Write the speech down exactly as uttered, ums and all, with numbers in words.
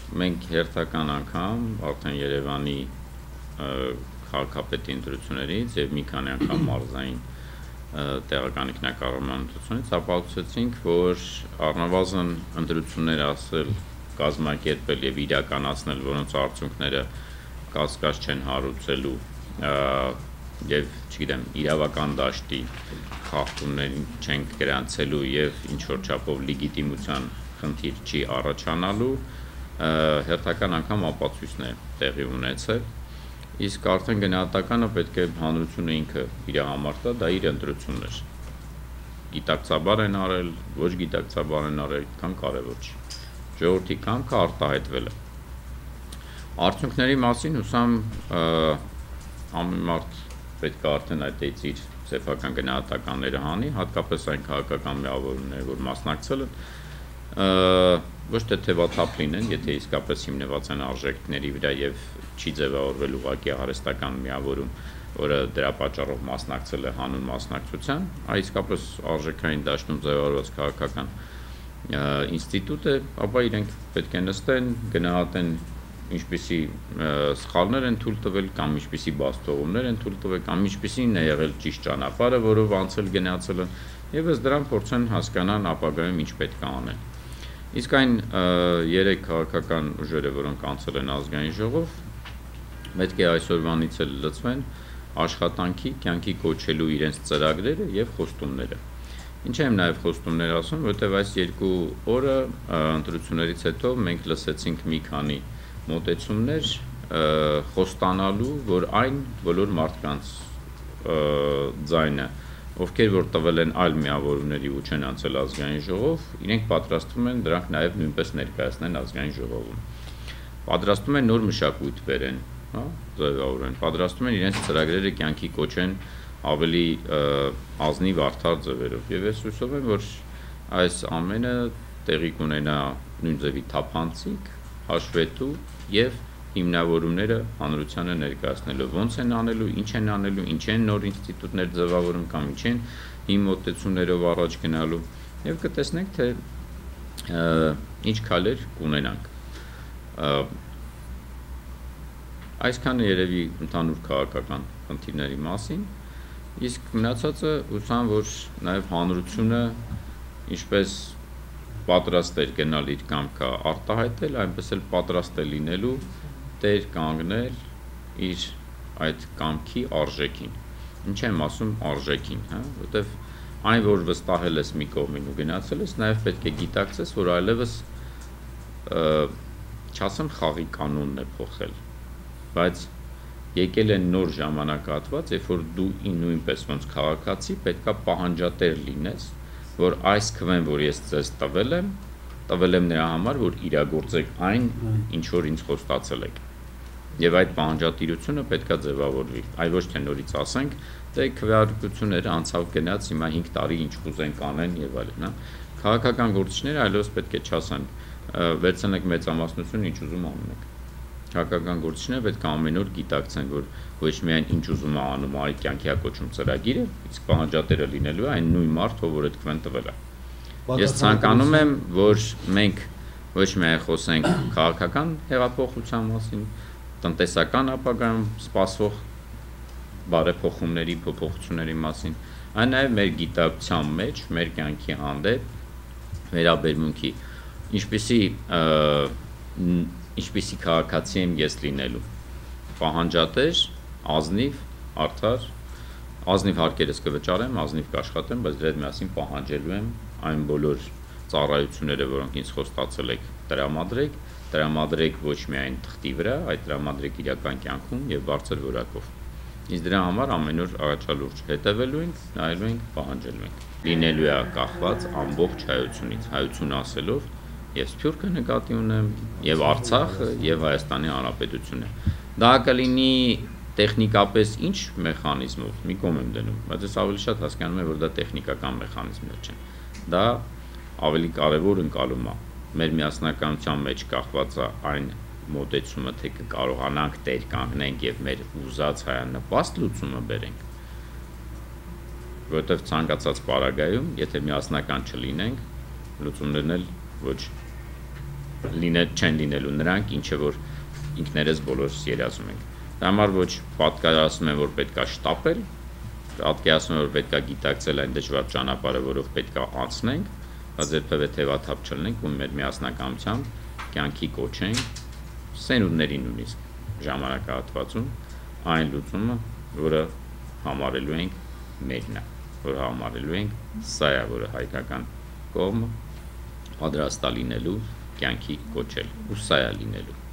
մենք հերթական անգամ արդեն Երևանի քաղաքապետի ընտրություններից եւ մի քանի անգամ մարզային տեղական ինքնակառավարման ընտրությունից ապացուցեցինք, որ առնվազն ընտրություններ ասել, կազմակերպել եւ իրականացնել, որոնց արդյունքները կասկած չեն հարուցելու եւ, չգիտեմ, իրավական դաշտի խախտումներին չեն գրանցելու եւ ինչ որ չափով լեգիտիմության խնդիր չի առաջանալու, հերթական անգամ ապացույցն է տեղի ունեցել, իսկ արդեն գնահատականը պետք է հանրությունը ինքը իր համար տա, դա իր ընտրությունն էր։ Գիտակցաբար են արել, ոչ գիտակցաբար են արել, քան կարևոր չի։ Ժողովրդի կամքը արտահայտվել է։ Արդյունքների մասին հուսամ ամեն մարդ պետք է արդեն այդտեղից իր սեփական գնահատականները հանի, հատկապես այն քաղաքական միավորումները, որ մասնակցել են, ոչ թե թևաթափ լինեն, եթե իսկապես հիմնված են արժեքների վրա եւ չի ձևավորվել ուղղակի արհեստական միավորում, որը դրա պատճառով մասնակցել է հանուն մասնակցության, այլ իսկապես արժեքային դաշտում ձևավորված քաղաքական ինստիտուտ է, ապա իրենք պետք է նստեն, գնահատեն ինչպիսի սխալներ են թույլ տվել կամ ինչպիսի բացթողումներ են թույլ տվել կամ ինչպիսին է եղել ճիշտ ճանապարհը, որով անցել գնացել են, եւ ըստ դրան փորձեն հասկանան ապագայում ինչ պետք է անեն։ Իսկ այն երեք քաղաքական ուժերը, որոնք անցել են ազգային ժողով, պետք է այսօրվանից էլ լծվեն աշխատանքի, կյանքի կոչելու իրենց ծրագրերը եւ խոստումները։ Ինչ եմ նաեւ խոստումներ ասում, որովհետեւ այս երկու օրը ընտրություններից հետո մենք լսեցինք մի քանի մոտեցումներ խոստանալու, որ այն բոլոր մարդկանց ձայնը, ովքեր որ տվել են այլ միավորումների ու չեն անցել ազգային ժողով, իրենք պատրաստվում են դրանք նաև նույնպես ներկայացնեն ազգային ժողովում։ Պատրաստվում են նոր մշակույթ բերեն, հա, ձևավորեն, պատրաստվում են իրենց ծրագրերը կյանքի կոչեն ավելի ազնիվ արդար ձևերով։ Եվ ես հուսով եմ, որ այս ամենը տեղի կունենա նույն ձևի թափանցիկ, հաշվետու եւ հիմնավորումները հանրությանը ներկայացնելու, ոնց են անելու, ինչ են անելու, ինչ են նոր ինստիտուտներ ձևավորում կամ ինչ են հիմ մոտեցումներով առաջ գնալու եւ կտեսնենք, թե ինչ քայլեր կունենանք։ Այսքանը երևի ընդհանուր քաղաքական խնդիրների մասին, իսկ մնացածը հուսամ, որ նաեւ հանրությունը ինչպես պատրաստ էր գնալ իր կամքը արտահայտել, այնպես էլ պատրաստ է լինելու տեր կանգնել իր այդ կամքի արժեքին։ Ինչ եմ ասում արժեքին, հա, որտեվ այն, որ վստահել ես մի կողմին ու գնացել ես, նաև պետք է գիտակցես, որ այլևս չասեմ խաղի կանոնն է փոխել, բայց եկել է նոր ժամանակահատված, երբ որ դու նույնպես ոնց քաղաքացի պետքա պահանջատեր լինես, որ այս քվեն, որ ես ձեզ տվել եմ, տվել եմ նրա համար, որ իրագործեք այն, ինչ որ ինձ խոստացել եք։ Եվ այդ պահանջատիրությունը պետքա ձևավորվի։ Այլ ոչ թե նորից ասենք, թե քվեարկությունները անցավ գնաց, հիմա հինգ տարի ինչ կուզենք անեն եւ այլն, հա։ Քաղաքական գործիչները այլևս պետք է չասեն, վերցնեք մեծամասնություն, ինչ ուզում անում եք։ Քաղաքական գործիչները պետք է ամեն օր գիտակցեն, որ ոչ միայն ինչ ուզում է անում այլ կյանքի ակոչում ծրագիրը, իսկ պահանջատերը լինելու է այն նույն մարդը, որ այդ քվեն տվել է։ Ես ցանկանում եմ, որ մենք ոչ միայն խոսենք քաղաքական հեղափոխության մասին, տնտեսական ապագայում սպասվող բարեփոխումների, փոփոխությունների մասին, այն նաև մեր գիտակցության մեջ, մեր կյանքի հանդեպ վերաբերմունքի, ինչպիսի ինչպիսի քաղաքացի եմ ես լինելու, պահանջատեր, ազնիվ, արդար, ազնիվ հարկերս կվճարեմ, ազնիվ կաշխատեմ, բայց դրա հետ միասին պահանջելու եմ այն բոլոր ծառայությունները, որոնք ինձ խոստացել եք, տրամադրեք, տրամադրեք ոչ միայն թղթի վրա, այլ տրամադրեք իրական կյանքում եւ բարձր որակով։ Իսկ դրա համար ամեն օր առաջալուրջ հետևելու ենք, նայելու ենք, պահանջելու ենք։ Լինելու է կախված ամբողջ հայությունից, հայություն ասելով եւ Սփյուռքը նկատի ունեմ, եւ Արցախը, եւ Հայաստանի Հանրապետությունը։ Դա կլինի տեխնիկապես ինչ մեխանիզմով, մի կողմ եմ դնում, բայց ես ավելի շատ հասկանում եմ, որ դա տեխնիկական մեխանիզմներ չեն։ Դա ավելի կարևոր ընկալում է։ Մեր միասնականության մեջ կախված է այն մոտեցումը, թե կկարողանանք տեր կանգնենք եւ մեր ուզած հայանպաստ լուծումը բերենք։ Որտեւ ցանկացած պարագայում, եթե միասնական չլինենք, լուծումներն էլ ոչ լինել չեն լինելու նրանք, ինչը որ ինքներս բոլորս երազում ենք։ Դա համար ոչ պատկերացնում եմ, որ պետք է շտապել, պատկերացնում եմ, որ պետք է գիտակցել այն դժվար ճանապարհը, որով պետք է անցնենք, բայց երբևէ թևաթափ չլինենք ու մեր միասնականությամբ կյանքի կոչենք սերունդների նույնիսկ ժամանակահատվածում այն լուծումը, որը համարելու ենք մերն է, որ համարելու ենք սա է, որը հայկական կողմը պատրաստ է լինելու կյանքի կոչել ու սա է լինելու